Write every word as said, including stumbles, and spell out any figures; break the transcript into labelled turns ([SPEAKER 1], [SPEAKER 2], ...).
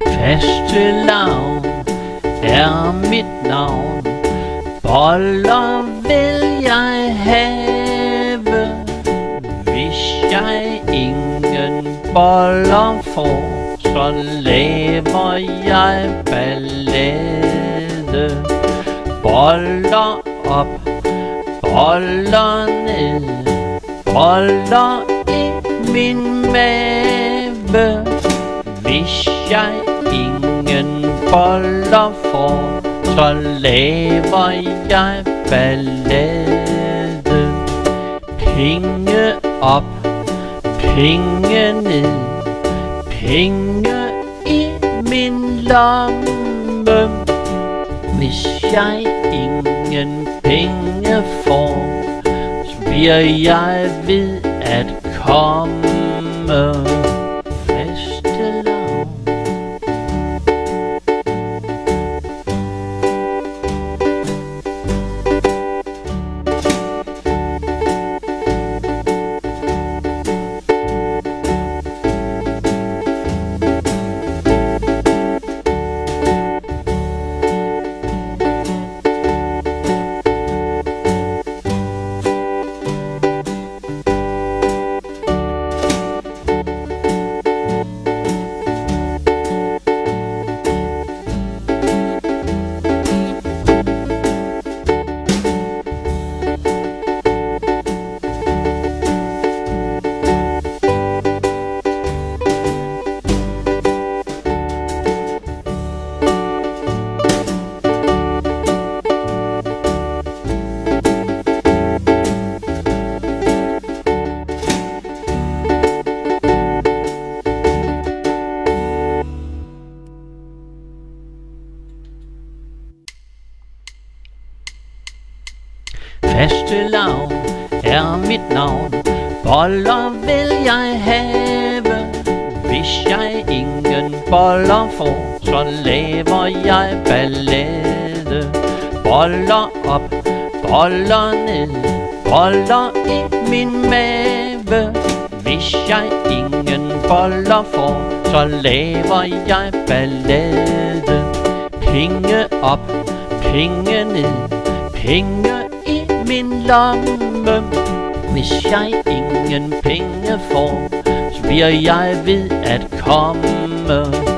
[SPEAKER 1] Fastelavn er mit navn. Boller vil jeg have. Hvis jeg ingen boller får, så laver jeg ballade. Boller op, boller ned, boller i min mave. Hvis jeg ingen boller får, så laver jeg ballade. Penge op, penge ned, penge i min lomme. Hvis jeg ingen penge får, så bliver jeg ved at komme. Fastelavn er mit navn. Boller vil jeg have. Hvis jeg ingen boller får, så laver jeg ballade. Boller op, boller ned, boller i min mave. Hvis jeg ingen boller får, så laver jeg ballade. Penge op, penge ned, penge i min lomme. Hvis jeg ingen penge får, så bliver jeg ved at komme.